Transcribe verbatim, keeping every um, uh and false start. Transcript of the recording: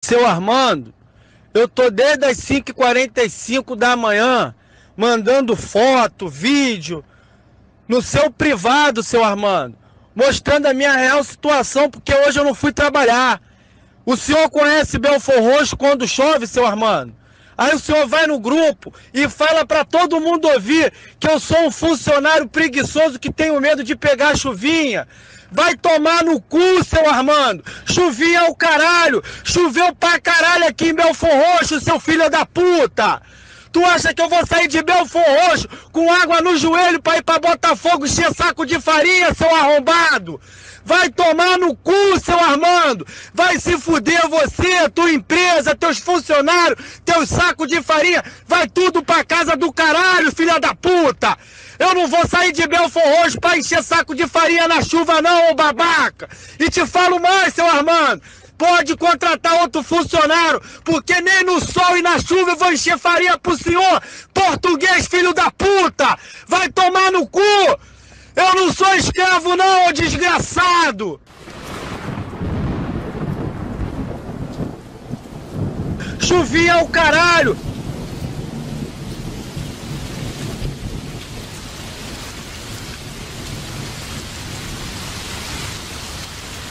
Seu Armando, eu tô desde as cinco e quarenta e cinco da manhã mandando foto, vídeo no seu privado, seu Armando, mostrando a minha real situação, porque hoje eu não fui trabalhar. O senhor conhece Belfor Roxo quando chove, seu Armando? Aí o senhor vai no grupo e fala para todo mundo ouvir que eu sou um funcionário preguiçoso que tenho medo de pegar chuvinha. Vai tomar no cu, seu Armando. Chuvinha é o caralho. Choveu pra caralho aqui em Belfor Roxo, seu filho da puta. Tu acha que eu vou sair de Belfor Roxo com água no joelho pra ir pra Botafogo encher saco de farinha, seu arrombado? Vai tomar no cu, seu Armando! Vai se fuder você, tua empresa, teus funcionários, teus sacos de farinha, vai tudo pra casa do caralho, filha da puta! Eu não vou sair de Belfor Roxo pra encher saco de farinha na chuva não, ô babaca! E te falo mais, seu Armando! Pode contratar outro funcionário, porque nem no sol e na chuva eu vou encher farinha pro senhor, português, filho da puta! Vai tomar no cu! Eu não sou escravo não, ô desgraçado! Chovia o caralho!